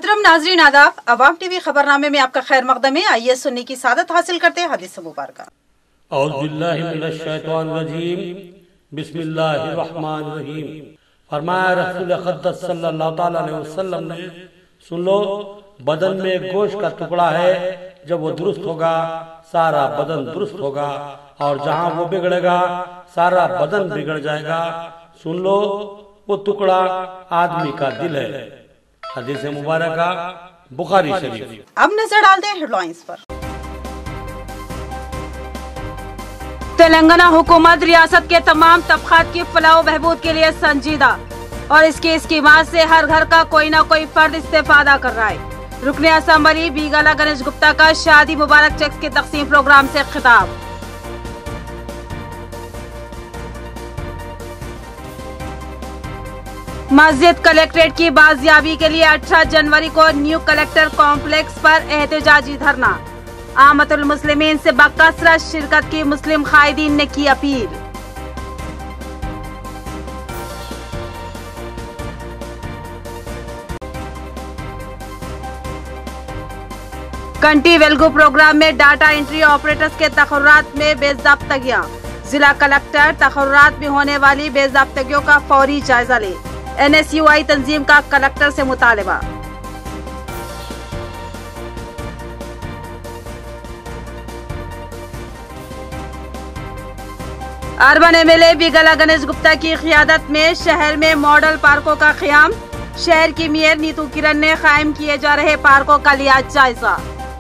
मोहतरम नाजरीन आदाब, अवाम टीवी खबरनामे में आपका खैर मकदम है। आइए सुन्नी की सादत हासिल करते हैं हदीस मुबारक। बिस्मिल्लाहिर्रहमानिर्रहीम। फरमाया रसूल अक़दस सल्लल्लाहु अलैहि वसल्लम ने, सुन लो, बदन में गोश्त का टुकड़ा है, जब वो दुरुस्त होगा सारा बदन दुरुस्त होगा, और जहाँ वो बिगड़ेगा सारा बदन बिगड़ जाएगा। सुन लो, वो टुकड़ा आदमी का दिल है। हदीस मुबारक बुखारी शरीफ। अब नजर डालते हैं हेडलाइंस पर। तेलंगाना हुकूमत रियासत के तमाम तबकात की फलाह बहबूद के लिए संजीदा और इसकी स्कीमात से हर घर का कोई न कोई फर्द इस्तेफादा कर रहा है। रुकने असम्बली बीगाला गणेश गुप्ता का शादी मुबारक चेक्स की तकसीम प्रोग्राम से खिताब। मस्जिद कलेक्ट्रेट की बाजियाबी के लिए 18 जनवरी को न्यू कलेक्टर कॉम्प्लेक्स पर एहतजाजी धरना। आमतुल मुस्लिमीन से बकसरत शिरकत की मुस्लिम कायदीन ने की अपील। कंटी वेल्गो प्रोग्राम में डाटा एंट्री ऑपरेटर्स के तकर्रुरात में बेज़ाब्तगियां। जिला कलेक्टर तकर्रुरात में होने वाली बेज़ाब्तगियों का फौरी जायजा ले। NSUI तंजीम का कलेक्टर से मुतालबा। अर्बन MLA बीगाला गणेश गुप्ता की क़ियादत में शहर में मॉडल पार्कों का क़याम। शहर की मेयर नीतू किरण ने कायम किए जा रहे पार्कों का लिया जायजा।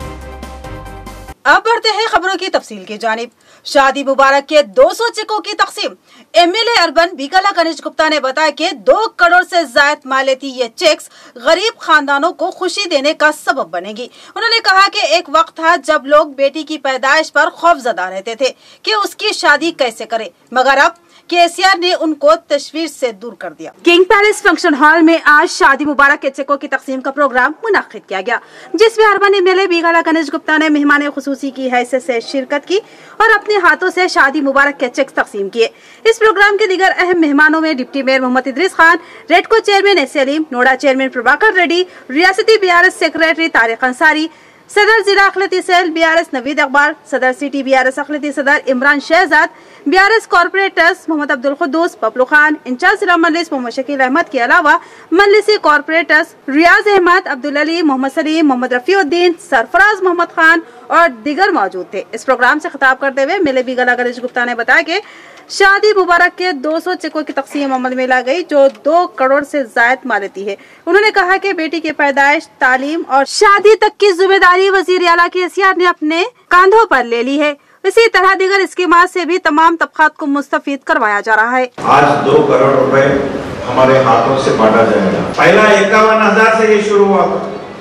अब बढ़ते हैं खबरों की तफसील की जानिब। शादी मुबारक के 200 चेकों की तकसीम। MLA अर्बन बीगाला गणेश गुप्ता ने बताया कि 2 करोड़ से ज्यादा मालियती ये चेक्स गरीब खानदानों को खुशी देने का सबब बनेगी। उन्होंने कहा कि एक वक्त था जब लोग बेटी की पैदाइश पर खौफजदा रहते थे कि उसकी शादी कैसे करें, मगर अब KCR ने उनको तशवीश से दूर कर दिया। किंग पैलेस फंक्शन हॉल में आज शादी मुबारक के चेकों की तकसीम का प्रोग्राम मुनक्किद किया गया, जिसमें अर्बन MLA बीगाला गणेश गुप्ता ने मेहमान खुसूसी की हैसियत से शिरकत की और अपने हाथों से शादी मुबारक के चेक तकसीम किए। इस प्रोग्राम के दीगर अहम मेहमानों में deputy mayor Mohammed Idris Khan, REDCO chairman S Salim, NUDA chairman Prabhakar Reddy, रियासती BRS सेक्रेटरी तारिक अंसारी, सदर जिला अखिलती सेल BRS नवीद अकबर, सदर सिटी BRS अखिलती सदर Imran Shahzad, BRS corporators Mohammed Abdul Khuddus, Bablu Khan, in charge जिला मजलिस मोहम्मद शकील अहमद के अलावा मजलिसी कॉर्पोरेटर्स रियाज अहमद, अब्दुल अली, मोहम्मद सलीम, मोहम्मद रफीउद्दीन, सरफराज मोहम्मद खान और दीगर मौजूद थे। इस प्रोग्राम से खिताब करते हुए MLA बीगाला गणेश गुप्ता ने बताया कि शादी मुबारक के 200 चेकों की तकसीम अमल में ला गई, जो 2 करोड़ से ज्यादा मालियती है। उन्होंने कहा कि बेटी की पैदाइश, तालीम और शादी तक की जिम्मेदारी वजीर आला KCR ने अपने कांधों पर ले ली है। इसी तरह दीगर स्कीमात से भी तमाम तबकात को मुस्तफीद करवाया जा रहा है। आज 2 करोड़ रुपए हमारे हाथों से बांटा जाएगा। पहला 51,000 से ये शुरू हुआ,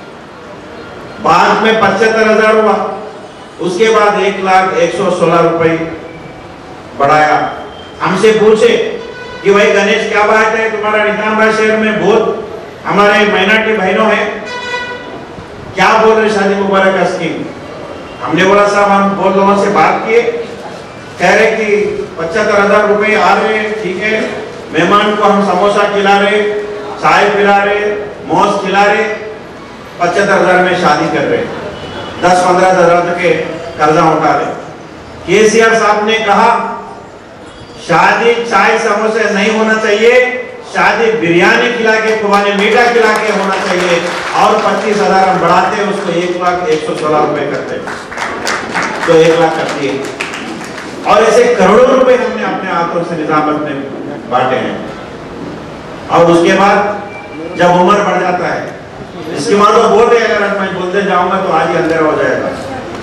बाद में 75,000 हुआ, उसके बाद 1,116 रुपए बढ़ाया। हमसे पूछे कि भाई गणेश क्या बात है, तुम्हारा निजामाबाद शहर में बहुत हमारे माइनॉरिटी बहनों हैं, क्या बोल रहे शादी मुबारक का स्कीम। हमने बोला साहब हम बहुत लोगों से बात किए, कह रहे कि 75,000 रुपए आ रहे, ठीक है, मेहमान को हम समोसा खिला रहे, चाय पिला रहे, मौज खिला रहे, 75,000 में शादी कर रहे, 10-15,000 तक के कर्जा उठा रहे। KCR साहब ने कहा शादी चाय समोसे नहीं होना चाहिए, शादी बिरयानी खिला के, खुबानी मीठा खिला के होना चाहिए, और 25,000 हम बढ़ाते हैं उसको 1,116 रुपए करते हैं, तो 1 लाख करती है। और ऐसे करोड़ों रुपए हमने अपने हाथों से निजामत में बांटे हैं। और उसके बाद जब उम्र बढ़ जाता है, इसके बाद वो बोल रहे अगर मैं बोलते जाऊंगा तो आज ही अंधेरा हो जाएगा।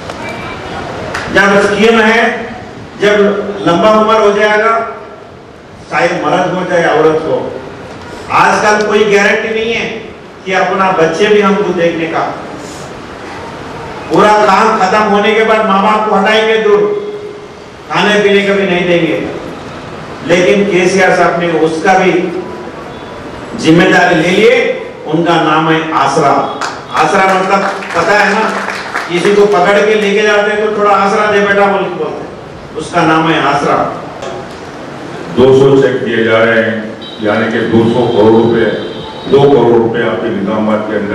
जब स्कीम है, जब लंबा उम्र हो जाएगा, चाहे मर्द हो चाहे औरत हो, आजकल कोई गारंटी नहीं है कि अपना बच्चे भी हमको देखने का। पूरा काम खत्म होने के बाद माँ बाप को हटाएंगे दूर, खाने पीने का भी नहीं देंगे, लेकिन KCR साहब ने उसका भी जिम्मेदारी ले लिए। उनका नाम है आसरा। आसरा मतलब पता है ना, किसी को पकड़ के लेके जाते हैं तो थोड़ा आसरा दे बेटा बोल के बोलते हैं, उसका नाम है आसरा। 200 चेक दिए जा रहे हैं, यानी कि 200 करोड़ रुपए, 2 करोड़ रुपए आपके निजामाबाद के अंदर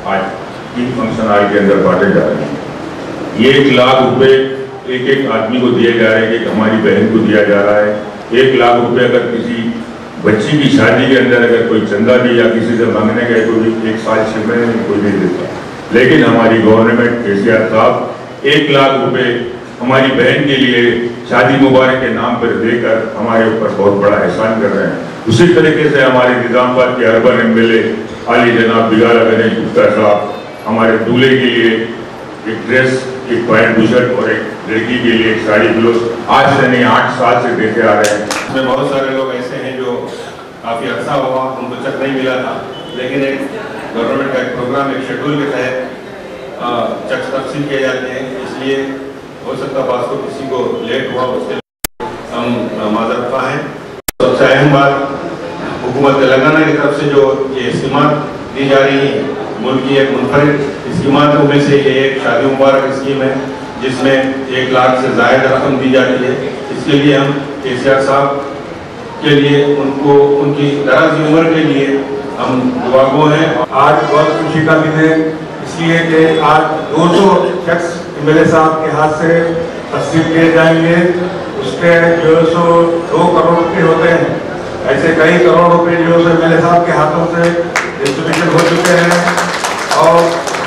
आज 3 फंक्शन हॉल के अंदर बांटे जा रहे हैं। ये 1 लाख रुपए एक आदमी को दिए जा रहे हैं, कि हमारी बहन को दिया जा रहा है। 1 लाख रुपए अगर किसी बच्ची की शादी के अंदर अगर कोई चंदा भी या किसी से मांगने गए तो भी 1 साल 6 महीने में कोई नहीं देता। लेकिन हमारी गवर्नमेंट केसीआर साहब 1 लाख रुपए हमारी बहन के लिए शादी मुबारक के नाम पर देकर हमारे ऊपर बहुत बड़ा एहसान कर रहे हैं। उसी तरीके से हमारे निजामाबाद के अर्बन एमएलए आली जनाब बिगाला गणेश गुप्ता साहब हमारे दूल्हे के लिए एक ड्रेस, एक पैंट बुशर्ट और एक लड़की के लिए एक साड़ी ब्लाउज आज से नहीं 8 साल से देते आ रहे हैं। इसमें बहुत सारे लोग ऐसे हैं जो काफ़ी अच्छा हुआ उनको चेक नहीं मिला था, लेकिन एक गवर्नमेंट का एक प्रोग्राम, एक शेड्यूल के तहत चेक तकसीम किए जाते हैं। इसलिए हो सकता बात को किसी को लेट हुआ, उसके हम माजरत खा हैं। सबसे अहम बात, हुकूमत तेलंगाना की तरफ से जो ये स्कीमात दी जा रही हैं, मुल्क की एक मुनफरिद स्कीमातों में से ये एक शादी मुबारक स्कीम है, जिसमें 1 लाख से ज़्यादा रकम दी जाती है। इसके लिए हम केसीआर साहब के लिए उनको उनकी दराज़ी उम्र के लिए हम दुआगो हैं। आज बहुत खुशी का दिन है, इसलिए कि आज 200 चेक्स एमएलए साहब के हाथ से तस्दीक किए जाएंगे। उसके जो 2 करोड़ रुपये होते हैं, ऐसे कई करोड़ रुपए जो एमएलए साहब के हाथों से डिस्ट्रीब्यूशन हो चुके हैं। और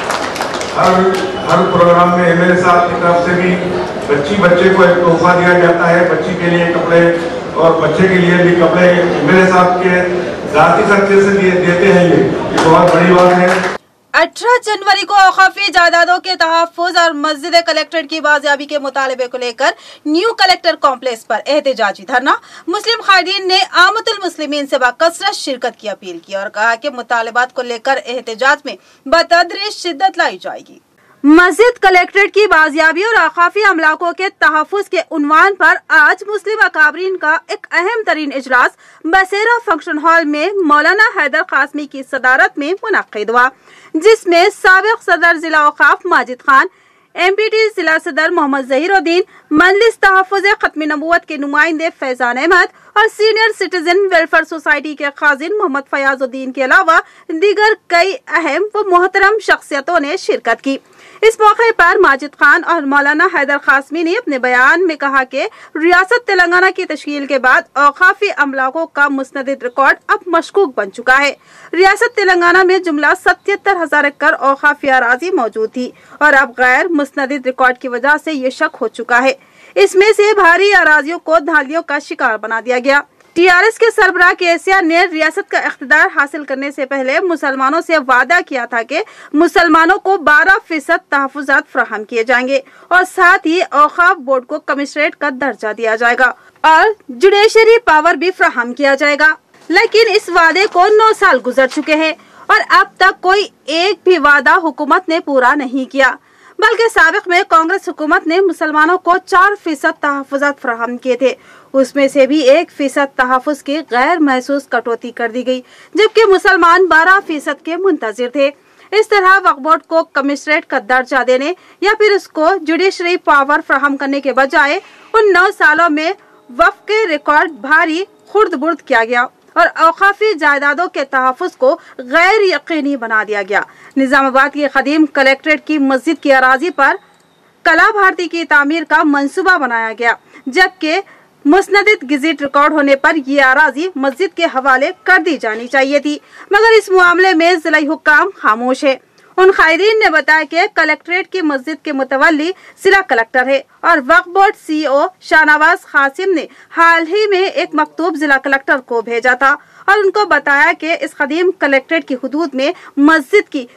हर प्रोग्राम में एमएलए साहब की तरफ से भी बच्चे को एक तोहफा दिया जाता है। बच्ची के लिए कपड़े और बच्चे के लिए भी कपड़े एमएलए साहब के जाती खर्चे से देते हैं। ये बहुत बड़ी बात है। 18 जनवरी को औकाफी जायदादों के तहफ़्फ़ुज़ और मस्जिद कलेक्ट्रेट की बाजियाबी के मुतालबे को लेकर न्यू कलेक्टर कॉम्प्लेक्स पर एहतजाजी धरना। मुस्लिम कायदीन ने आमतुल मुस्लिमीन से बाकसरत शिरकत की अपील की और कहा कि मुतालबात को लेकर एहतजाज में बतदरीज शिद्दत लाई जाएगी। मस्जिद कलेक्ट्रेट की बाजियाबी और औकाफी अमलाकों के तहफ़्फ़ुज़ के उन्वान पर आज मुस्लिम अकाबरीन का एक अहम तरीन इजलास बसेरा फंक्शन हॉल में मौलाना हैदर कासमी की सदारत में मुनक़्क़िद हुआ, जिसमें साबिक़ सदर जिला औकाफ माजिद खान, एमपीटी जिला सदर मोहम्मद ज़हीरुद्दीन, मजलिस तहफ़्फ़ुज़ ख़त्म नबूवत के नुमाइंदे फैजान अहमद और सीनियर सिटीजन वेलफेयर सोसाइटी के खाजिन मोहम्मद फयाजुद्दीन के अलावा दीगर कई अहम व मोहतरम शख्सियतों ने शिरकत की। इस मौके पर माजिद खान और मौलाना हैदर कासमी ने अपने बयान में कहा कि रियासत तेलंगाना की तश्कील के बाद औकाफी अमलाकों का मुस्नद रिकॉर्ड अब मशकूक बन चुका है। रियासत तेलंगाना में जुमला 77,000 एकड़ औकाफी अराजी मौजूद थी और अब गैर मुस्नद रिकॉर्ड की वजह से ये शक हो चुका है। इसमें से भारी अराजियों को धालियों का शिकार बना दिया गया। टीआरएस के सरबराह केसीआर ने रियासत का इख्तिदार हासिल करने से पहले मुसलमानों से वादा किया था कि मुसलमानों को 12% तहफ़्फ़ुज़ात फराहम किए जाएंगे और साथ ही औकाफ बोर्ड को कमिश्नरेट का दर्जा दिया जाएगा और जुडिशरी पावर भी फराहम किया जाएगा। लेकिन इस वादे को 9 साल गुजर चुके हैं और अब तक कोई एक भी वादा हुकूमत ने पूरा नहीं किया, बल्कि साबिक़ में कांग्रेस हुकूमत ने मुसलमानों को 4% तहफ़्फ़ुज़ात फराहम किए थे। उसमें से भी 1% तहफ़्फ़ुज़ की गैर महसूस कटौती कर दी गई, जबकि मुसलमान 12% के मुंतज़िर थे। इस तरह वक्फ बोर्ड को कमिश्नरेट का दर्जा देने या फिर उसको जुडिशरी पावर फराहम करने के बजाय उन 9 सालों में वक्फ के रिकॉर्ड भारी खुर्द-बुर्द किया गया और औकाफी जायदादों के तहफ़्फ़ुज़ को गैर यकीनी बना दिया गया। निजामाबाद की कदीम कलेक्ट्रेट की मस्जिद की अराजी पर कला भारती की तामीर का मंसूबा बनाया गया, जबकि मुस्नदित गज़ेट रिकॉर्ड होने पर ये अराजी मस्जिद के हवाले कर दी जानी चाहिए थी, मगर इस मामले में ज़िला हुक्काम खामोश है। उन कायदीन ने बताया कि कलेक्ट्रेट की मस्जिद के मुतवल्ली जिला कलेक्टर है और वक्फ बोर्ड सीईओ शाहनवाज कासिम ने हाल ही में एक मकतूब जिला कलेक्टर को भेजा था और उनको बताया कि इस कदीम कलेक्ट्रेट की हुदूद में मस्जिद की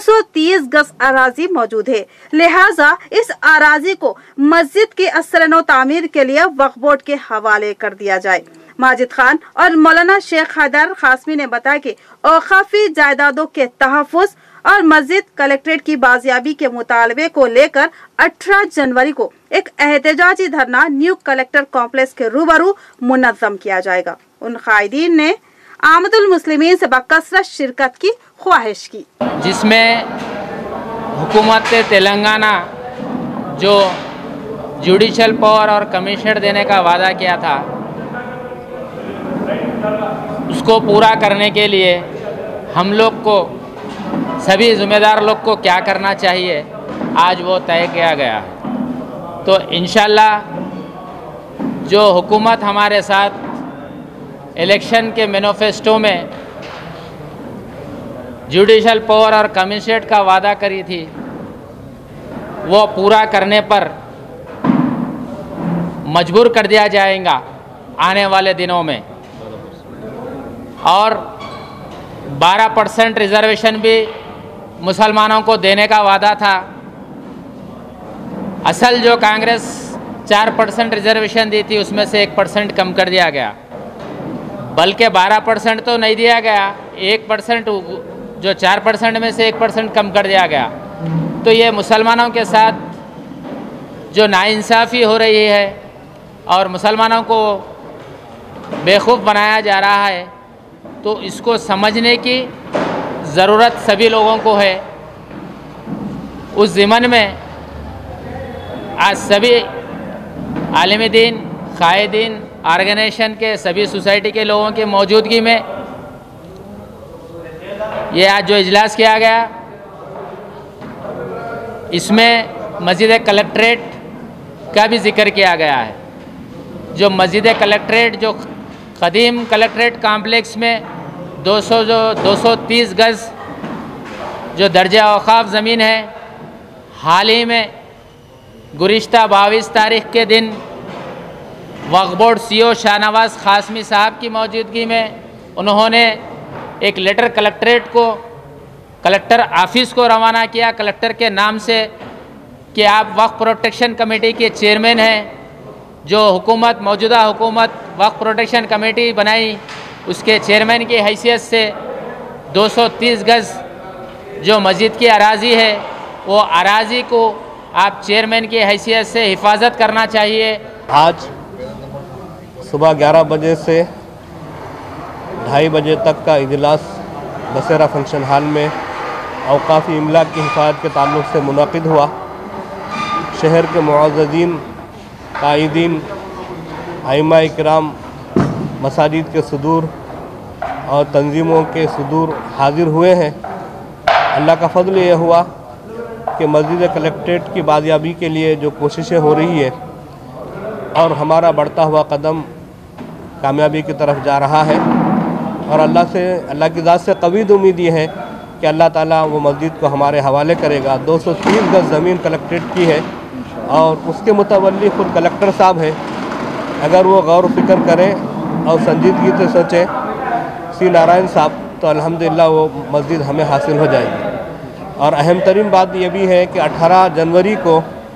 230 गज अराजी मौजूद है, लिहाजा इस अराजी को मस्जिद की असरनो तामीर के लिए वक्फ बोर्ड के हवाले कर दिया जाए। माजिद खान और मौलाना शेख हैदर कासमी ने बताया कि औकाफी जायदादों के तहफ़्फ़ुज़ और मस्जिद कलेक्ट्रेट की बाजियाबी के मुतालबे को लेकर 18 जनवरी को एक एहतजाजी धरना न्यू कलेक्टर कॉम्प्लेक्स के रूबरू मुनज़्ज़म किया जाएगा। उन कायदीन ने आमदुल मुस्लिमीन से बकसरत शिरकत की ख्वाहिश की, जिसमें हुकूमत तेलंगाना जो जुडिशल पावर और कमिश्नर देने का वादा किया था उसको पूरा करने के लिए हम लोग को सभी जिम्मेदार लोग को क्या करना चाहिए आज वो तय किया गया है। तो इंशाल्लाह जो हुकूमत हमारे साथ इलेक्शन के मैनिफेस्टो में जुडिशल पावर और कमिश्नरेट का वादा करी थी वो पूरा करने पर मजबूर कर दिया जाएगा आने वाले दिनों में। और 12% रिजर्वेशन भी मुसलमानों को देने का वादा था। असल जो कांग्रेस 4% रिजर्वेशन दी थी उसमें से 1% कम कर दिया गया, बल्कि 12% तो नहीं दिया गया, 1% जो 4% में से 1% कम कर दिया गया। तो ये मुसलमानों के साथ जो नाइंसाफ़ी हो रही है और मुसलमानों को बेवकूफ़ बनाया जा रहा है, तो इसको समझने की ज़रूरत सभी लोगों को है। उस ज़िमन में आज सभी आलिम दीन, कायदीन, ऑर्गेनाइजेशन के सभी सोसाइटी के लोगों की मौजूदगी में ये आज जो इजलास किया गया, इसमें मस्जिद कलेक्ट्रेट का भी जिक्र किया गया है। जो मस्जिद कलेक्ट्रेट जो क़दीम कलेक्ट्रेट कॉम्प्लेक्स में 230 गज़ जो दर्जा औक़ाफ़ ज़मीन है, हाल ही में गुज़िश्ता 22 तारीख़ के दिन वक्फ़ बोर्ड CEO शाहनवाज़ क़ासमी साहब की मौजूदगी में उन्होंने एक लेटर कलेक्ट्रेट को, कलेक्टर ऑफिस को रवाना किया कलेक्टर के नाम से कि आप वक्फ़ प्रोटेक्शन कमेटी के चेयरमैन हैं। जो हुकूमत, मौजूदा हुकूमत वक्फ़ प्रोटेक्शन कमेटी बनाई, उसके चेयरमैन की हैसियत से 230 गज़ जो मस्जिद की अराज़ी है, वो अराज़ी को आप चेयरमैन की हैसियत से हिफाजत करना चाहिए। आज सुबह 11 बजे से 2:30 बजे तक का इजलास बसेरा फंक्शन हॉल में औक़ाफ़ी इमला की हिफाजत के ताल्लुक़ से मुनक़िद हुआ। शहर के मुअज़्ज़ज़ीन, कायदीन, आइमा इकराम, मसाजिद के सदूर और तंजीमों के सदूर हाज़िर हुए हैं। अल्लाह का फ़ज़ल यह हुआ कि मस्जिद कलेक्ट्रेट की बाजियाबी के लिए जो कोशिशें हो रही है और हमारा बढ़ता हुआ कदम कामयाबी की तरफ जा रहा है, और अल्लाह की ज़ात से कवीद उम्मीद ये है कि अल्लाह ताला वो मस्जिद को हमारे हवाले करेगा। 230 गज़ ज़मीन कलेक्ट्रेट की है और उसके मुतवल्ली ख़ुद कलेक्टर साहब हैं। अगर वो गौर फ़िक्र करें और संजीदगी से सोचें सी नारायण साहब, तो अल्हम्दुलिल्लाह वो मस्जिद हमें हासिल हो जाएगी। और अहम तरीन बात यह भी है कि 18 जनवरी को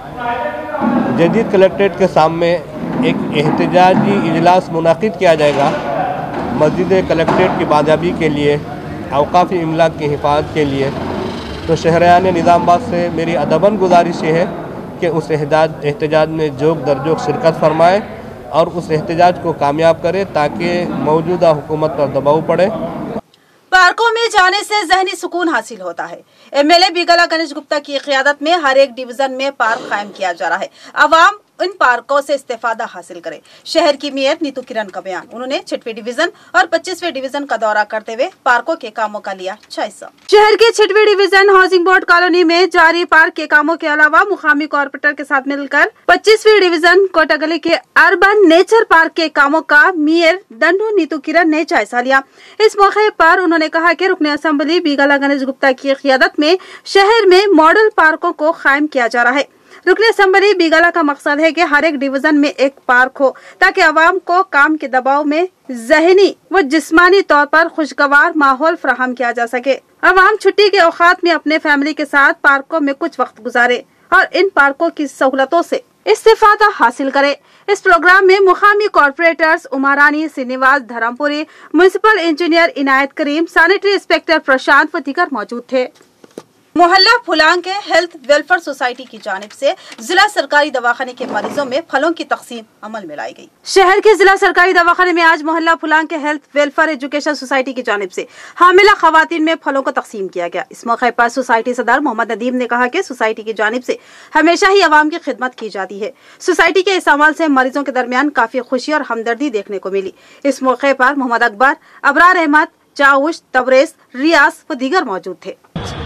जदीद कलेक्ट्रेट के सामने एक एहतजाजी इजलास मुनाकिद किया जाएगा मस्जिद कलेक्ट्रेट की बाजियाबी के लिए, औक़ाफ़ी इमला की हिफाजत के लिए। तो शहरियान निज़ामाबाद से मेरी अदबन गुजारिश है कि उस एहतजाज में जोग दरजोग शिरकत फरमाएँ और उस एहतजाज को कामयाब करें ताकि मौजूदा हुकूमत पर दबाव पड़े। पार्कों में जाने से ज़हनी सुकून हासिल होता है। MLA बिगला गणेश गुप्ता की क़ियादत में हर एक डिवीज़न में पार्क कायम किया जा रहा है। अवाम इन पार्कों से इस्तेफादा हासिल करे। शहर की मेयर नीतू किरण का बयान। उन्होंने 6वें डिवीज़न और 25वें डिवीज़न का दौरा करते हुए पार्कों के कामों का लिया जायजा। शहर के 6वें डिवीज़न हाउसिंग बोर्ड कॉलोनी में जारी पार्क के कामों के अलावा मुकामी कॉर्पोरेटर के साथ मिलकर 25वीं डिवीज़न कोटागली के अर्बन नेचर पार्क के कामों का मेयर दंडू नीतू किरण ने जायजा लिया। इस मौके पर उन्होंने कहा कि रुकन असेंबली बिगला गणेश गुप्ता की क़ियादत में शहर में मॉडल पार्कों को कायम किया जा रहा है। रुकन असेंबली बिगला का मकसद है कि हर एक डिवीजन में एक पार्क हो ताकि आवाम को काम के दबाव में ज़हनी व जिस्मानी तौर पर खुशगवार माहौल फराहम किया जा सके। आवाम छुट्टी के औकात में अपने फैमिली के साथ पार्कों में कुछ वक्त गुजारे और इन पार्कों की सहूलतों से इस्तेफादा हासिल करे। इस प्रोग्राम में मुकामी corporators Umarani, Srinivas, Dharmapuri, municipal engineer Inayat Kareem, sanitary inspector Prashant व दीगर मौजूद थे। मोहल्ला फुलांग के हेल्थ वेलफेयर सोसाइटी की जानिब से जिला सरकारी दवाखाने के मरीजों में फलों की तकसीम अमल में लाई गई। शहर के जिला सरकारी दवाखाने में आज मोहल्ला फुलांग के हेल्थ वेलफेयर एजुकेशन सोसाइटी की जानिब से हामिला खवातीन में फलों को तकसीम किया गया। इस मौके पर सोसाइटी सदर मोहम्मद नदीम ने कहा कि सोसाइटी की जानिब से हमेशा ही आवाम की खिदमत की जाती है। सोसाइटी के इस अमल से मरीजों के दरमियान काफी खुशी और हमदर्दी देखने को मिली। इस मौके पर मोहम्मद अकबर, अबरार अहमद, चाउश, तबरेज, रियाज व दीगर मौजूद थे।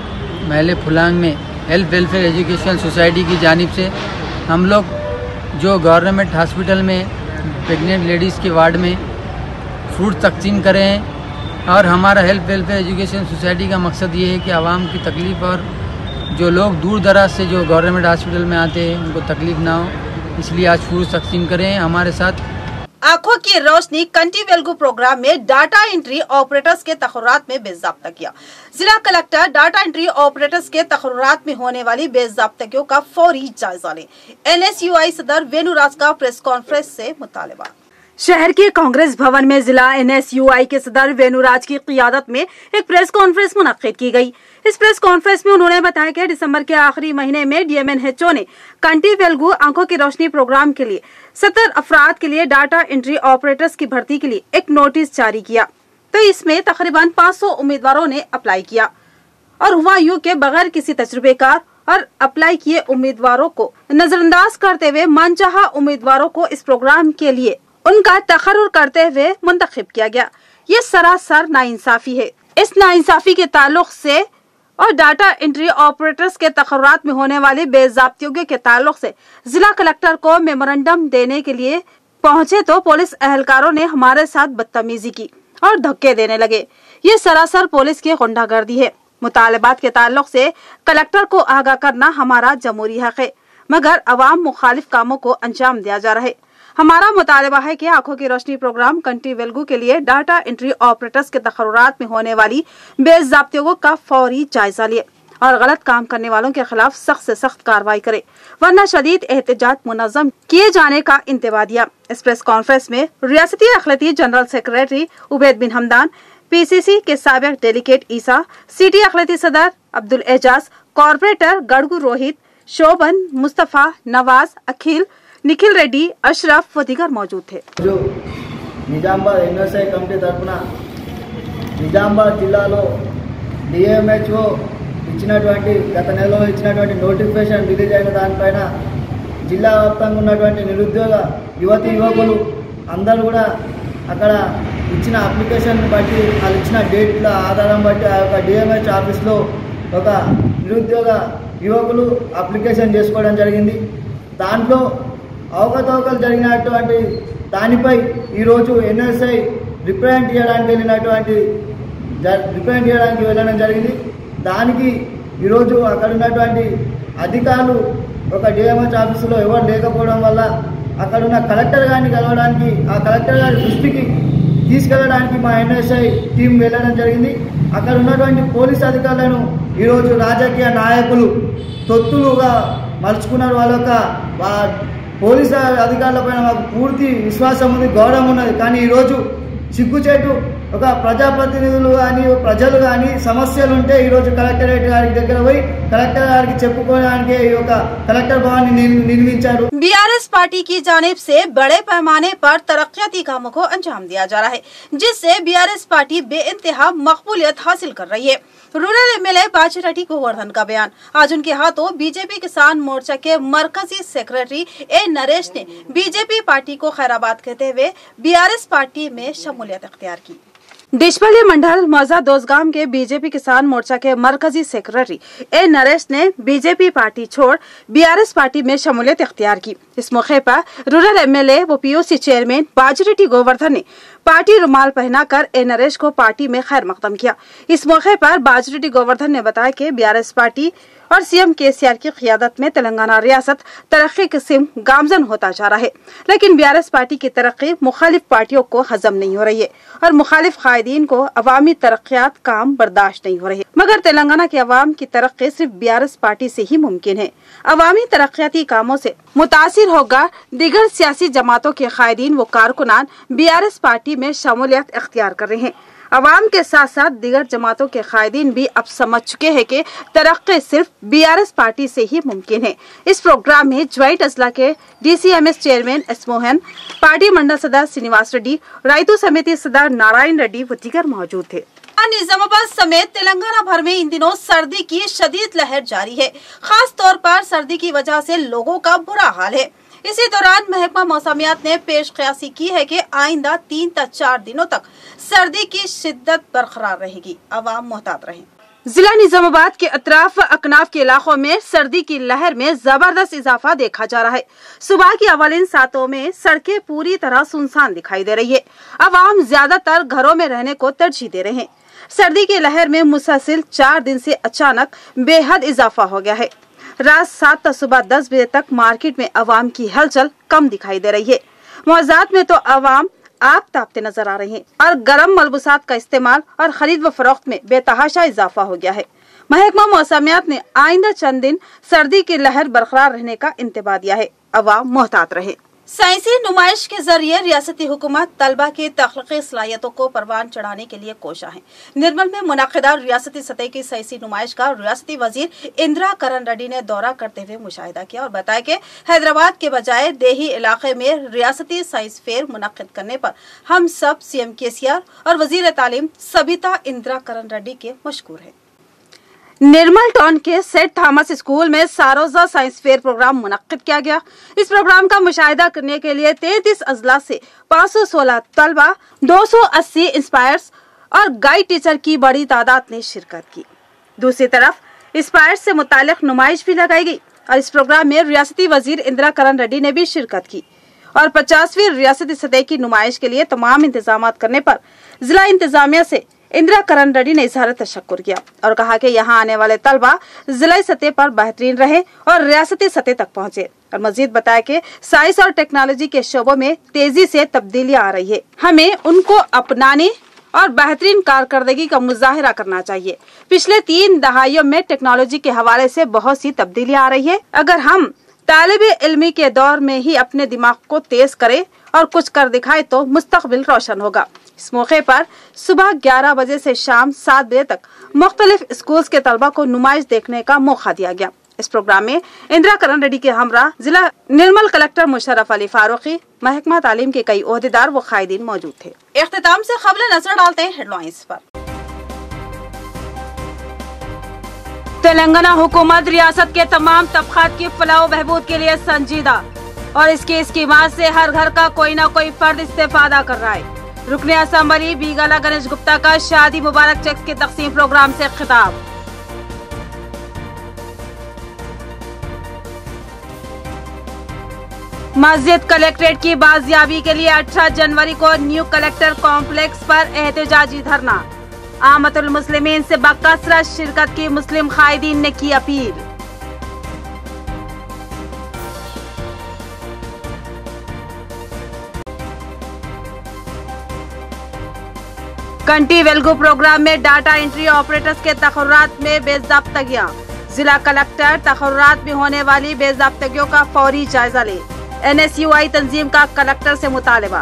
महल फुलांग में हेल्थ वेलफेयर एजुकेशन सोसाइटी की जानिब से हम लोग जो गवर्नमेंट हॉस्पिटल में प्रेग्नेंट लेडीज़ के वार्ड में फ्रूट तकसीम करे हैं। और हमारा हेल्थ वेलफेयर एजुकेशन सोसाइटी का मकसद ये है कि आवाम की तकलीफ़ और जो लोग दूर दराज से जो गवर्नमेंट हॉस्पिटल में आते हैं उनको तकलीफ़ ना हो, इसलिए आज फ्रूट तकसीम करें हमारे साथ। आंखों की रोशनी कंटी वेलगू प्रोग्राम में डाटा एंट्री ऑपरेटर्स के तखर्रुरात में बेज़ाब्ता किया। जिला कलेक्टर डाटा एंट्री ऑपरेटर्स के तखर्रुरात में होने वाली बेज़ाब्तगियों का फौरी जायजा लें। NSUI सदर वेणुराज का प्रेस कॉन्फ्रेंस से मुतालबा। शहर के कांग्रेस भवन में जिला NSUI के सदर वेणुराज की क़ियादत में एक प्रेस कॉन्फ्रेंस मुनक्किद की गई। इस प्रेस कॉन्फ्रेंस में उन्होंने बताया कि दिसंबर के आखिरी महीने में DMNHO ने कंटी वेलगू आंखों की रोशनी प्रोग्राम के लिए 70 अफराद के लिए डाटा एंट्री ऑपरेटर्स की भर्ती के लिए एक नोटिस जारी किया। तो इसमें तकरीबन 500 उम्मीदवारों ने अप्लाई किया और हुआ यूं के बगैर किसी तजुर्बेकार और अप्लाई किए उम्मीदवारों को नजरअंदाज करते हुए मनचाहा उम्मीदवारों को इस प्रोग्राम के लिए उनका तखर्रुर करते हुए मुंतखब किया गया। ये सरासर नाइंसाफी है। इस नाइंसाफी के ताल्लुक से और डाटा एंट्री ऑपरेटर्स के तखर्रुरात में होने वाली बेज़ाब्तियों के ताल्लुक से जिला कलेक्टर को मेमोरेंडम देने के लिए पहुंचे तो पुलिस अहलकारों ने हमारे साथ बदतमीजी की और धक्के देने लगे। ये सरासर पुलिस की गुंडागर्दी है। मुतालबात के ताल्लुक से कलेक्टर को आगाह करना हमारा जमहूरी हक है, मगर अवाम मुखालिफ कामों को अंजाम दिया जा रहा है। हमारा मुतालबा है कि आंखों की रोशनी प्रोग्राम कंटी वेलगू के लिए डाटा एंट्री ऑपरेटर्स के तखर्रुरात में होने वाली बेज़ाब्तियों का फौरी जायजा लिए और गलत काम करने वालों के खिलाफ सख्त से सख्त कार्रवाई करे, वरना शदीद एहतजाज मुनज़्ज़म किए जाने का इंतबा दिया। इस प्रेस कॉन्फ्रेंस में रियासती अखिलती general secretary Ubaid bin Hamdan, PCC के साबिक डेलीगेट ईसा, सिटी अखिलती सदर अब्दुल एजाज, कॉर्पोरेटर गड़गू रोहित, शोभन, मुस्तफ़ा, नवाज, अखिल, నిఖిల్ రెడ్డి, అష్రఫ్ వదిగర్ మౌజూద్ थे। जो నిజామాబాద్ NSI కమిటీ తరఫున నిజామాబాద్ జిల్లాలో DMHO ఇచ్చినటువంటి గత నెలలో ఇచ్చినటువంటి నోటిఫికేషన్ రిలీజ్ అయిన దానిపైన జిల్లా వ్యాప్తంగా ఉన్నటువంటి నిరుద్యోగ యువతి యువకులు అందరూ కూడా అక్కడ ఇచ్చిన అప్లికేషన్ బట్టి వాళ్ళు ఇచ్చిన డేట్ల ఆధారం బట్టి ఆ యొక్క DMH ఆఫీస్లో ఒక నిరుద్యోగ యువకులు అప్లికేషన్ చేసుకోవడం జరిగింది। దాంట్లో అవకతవకలు జరిగినటువంటి దానిపై ఈరోజు NSI రిప్రజెంట్ చేయడానికి వెళ్ళడం జరిగింది। దానికి ఈరోజు అక్కడ ఉన్నటువంటి అధికారులు ఒక DMH ఆఫీసులో ఎవరు లేకపోవడం వల్ల అక్కడ ఉన్న కలెక్టర్ గారిని కలవడానికి ఆ కలెక్టర్ గారి దృష్టికి తీసుకెళ్ళడానికి మా NSI టీం వెళ్ళడం జరిగింది। అక్కడ ఉన్నటువంటి పోలీస్ అధికారులను ఈరోజు రాజకీయ నాయకులు తొత్తులుగా మలుచుకున్నారు। వాళ్ళ యొక్క పోలీసు అధికారులపైన మాకు పూర్తి విశ్వాసం ఉంది, గౌరవం ఉన్నది। కానీ ఈరోజు సిగ్గుచేటు ఒక ప్రజాప్రతినిధులు కానీ ప్రజలు కానీ సమస్యలు ఉంటే ఈరోజు కలెక్టరేట్ గారి దగ్గర పోయి కలెక్టర్ గారికి చెప్పుకోవడానికి ఈ యొక్క కలెక్టర్ భవన్ నిర్మించారు। BRS पार्टी की जानिब से बड़े पैमाने पर तरक्याती कामों को अंजाम दिया जा रहा है, जिससे BRS पार्टी बेइंतहा मकबूलियत हासिल कर रही है। रूरल MLA बाजीराठी गोवर्धन का बयान। आज उनके हाथों बीजेपी किसान मोर्चा के मरकजी सेक्रेटरी A नरेश ने बीजेपी पार्टी को खैराबाद कहते हुए BRS पार्टी में शमूलियत अख्तियार की। देशपाली मंडल मौजा दोसगाम के बीजेपी किसान मोर्चा के मरकजी सेक्रेटरी A नरेश ने बीजेपी पार्टी छोड़ BRS पार्टी में शमूलियत इख्तियार की। इस मौके पर रूरल MLA व POC चेयरमैन बाजीराठी गोवर्धन ने पार्टी रुमाल पहनाकर A नरेश को पार्टी में खैर मकदम किया। इस मौके पर बाजीराठी गोवर्धन ने बताया कि BRS पार्टी और CM KCR की क़ियादत में तेलंगाना रियासत तरक्की की सिम गामजन होता जा रहा है, लेकिन BRS पार्टी की तरक्की मुखालिफ पार्टियों को हजम नहीं हो रही है और मुखालिफ कायदीन को अवामी तरक्यात काम बर्दाश्त नहीं हो रही है। मगर तेलंगाना के अवाम की तरक्की सिर्फ BRS पार्टी से ही मुमकिन है। अवामी तरक्याती कामों से मुतासिर होकर दीगर सियासी जमातों के कायदीन व कारकुनान BRS पार्टी में शमूलियत इख्तियार कर रहे हैं। अवाम के साथ साथ दीगर जमातों के कायदीन भी अब समझ चुके हैं कि तरक्की सिर्फ BRS पार्टी से ही मुमकिन है। इस प्रोग्राम में ज्वाइंट अजला के DCMS chairman S Mohan, party mandal सदर श्रीनिवास रेड्डी, रायतू समिति सदर नारायण रेड्डी व दीगर मौजूद थे। निजामाबाद समेत तेलंगाना भर में इन दिनों सर्दी की शदीद लहर जारी है। खास तौर पर सर्दी की वजह से लोगों का बुरा हाल है। इसी दौरान महकमा मौसमियात ने पेश क़यासी की है कि आइंदा 3 से 4 दिनों तक सर्दी की शिद्दत बरकरार रहेगी। अवाम मोहतात रहें। जिला निजामाबाद के अतराफ अकनाफ के इलाकों में सर्दी की लहर में जबरदस्त इजाफा देखा जा रहा है। सुबह की अवलिन सातों में सड़कें पूरी तरह सुनसान दिखाई दे रही है। अवाम ज्यादातर घरों में रहने को तरजीह दे रहे हैं। सर्दी की लहर में मुसलसिल 4 दिन से अचानक बेहद इजाफा हो गया है। रात 7 से सुबह 10 बजे तक मार्केट में अवाम की हलचल कम दिखाई दे रही है। मौजात में तो अवाम आग तापते नजर आ रहे हैं और गर्म मलबूसात का इस्तेमाल और खरीद व फरोख्त में बेतहाशा इजाफा हो गया है। महकमा मौसमियात ने आइंदा चंद दिन सर्दी की लहर बरकरार रहने का इंतबाह दिया है। अवाम मोहतात रहे। साइंसी नुमाइश के जरिए रियासती हुकूमत तलबा की तख्लीकी सलाहियतों को परवान चढ़ाने के लिए कोशा है। निर्मल में मुनक़िदा रियासती सतह की साइंसी नुमाइश का रियासती वजीर इंदिरा करण रेड्डी ने दौरा करते हुए मुशाहिदा किया और बताया कि हैदराबाद के बजाय देही इलाके में रियासती साइंस फेयर मुनक़िद करने पर हम सब CM KCR और वजीर तालीम सबिता इंदिरा करण रेड्डी के मशकूर है। निर्मल टाउन के सेंट थॉमस स्कूल में सारोजा साइंस फेयर प्रोग्राम मुनक्किद किया गया। इस प्रोग्राम का मुशाहिदा करने के लिए 33 अजला से 516 तलबा, 280 इंस्पायर्स और गाइड टीचर की बड़ी तादाद ने शिरकत की। दूसरी तरफ इंस्पायर्स से मुतालिक नुमाइश भी लगाई गई और इस प्रोग्राम में रियासती वजीर इंदिरा करण रेड्डी ने भी शिरकत की और 50वीं रियासती सतह की नुमाइश के लिए तमाम इंतजाम करने पर जिला इंतजामिया से इंदिरा करण रेड्डी ने इजहार तशक्कुर किया और कहा कि यहाँ आने वाले तलबा जिला सतह पर बेहतरीन रहे और रियासती सतह तक पहुँचे और मजीद बताया कि साइंस और टेक्नोलॉजी के शोबों में तेजी से तब्दीलियां आ रही है। हमें उनको अपनाने और बेहतरीन कारकर्दगी का मुजाहिरा करना चाहिए। पिछले 3 दहाइयों में टेक्नोलॉजी के हवाले से बहुत सी तब्दीलियां आ रही है। अगर हम तालिबे इल्मी के दौर में ही अपने दिमाग को तेज करें और कुछ कर दिखाए तो मुस्तकबिल रोशन होगा। इस मौके पर सुबह 11 बजे से शाम 7 बजे तक मुख्तलिफ स्कूल्स के तलबा को नुमाइश देखने का मौका दिया गया। इस प्रोग्राम में इंदिरा करण रेड्डी के हमरा जिला निर्मल कलेक्टर मुशर्रफ अली फारूकी, महकमा तालीम के कई ओहदेदार व कायदीन मौजूद थे। इख्तिताम से खबरें नजर डालते हैं हेडलाइंस पर। तेलंगाना हुकूमत रियासत के तमाम तबकात की फलाह व बहबूद के लिए संजीदा और इसकी स्कीमात से हर घर का कोई न कोई फर्द इस्तेफादा कर रहा है। रुकने असम्बली बीगाला गणेश गुप्ता का शादी मुबारक चेक की तकसीम प्रोग्राम से खिताब। मस्जिद कलेक्ट्रेट की बाजियाबी के लिए 18 जनवरी को न्यू कलेक्टर कॉम्प्लेक्स पर एहतजाजी धरना। आमतुल मुस्लिमीन से बकसरत शिरकत की मुस्लिम कायदीन ने की अपील। कंटी वेल्गो प्रोग्राम में डाटा एंट्री ऑपरेटर्स के तखर्रुरात में बेज़ाब्तगियां। जिला कलेक्टर तखर्रुरात में होने वाली बेज़ाब्तगियों का फौरी जायजा ले। NSUI तंजीम का कलेक्टर से मुतालबा।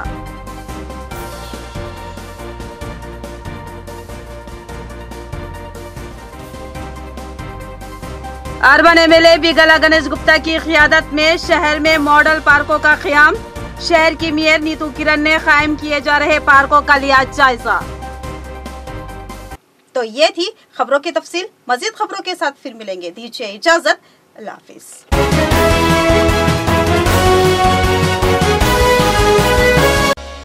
अर्बन MLA बीगाला गणेश गुप्ता की क़ियादत में शहर में मॉडल पार्कों का क़याम। शहर की मेयर नीतू किरण ने कायम किए जा रहे पार्कों का लिया जायजा। तो ये थी खबरों की तफसील। मजीद खबरों के साथ फिर मिलेंगे। दीजिए इजाजत। अल्लाह हाफिज।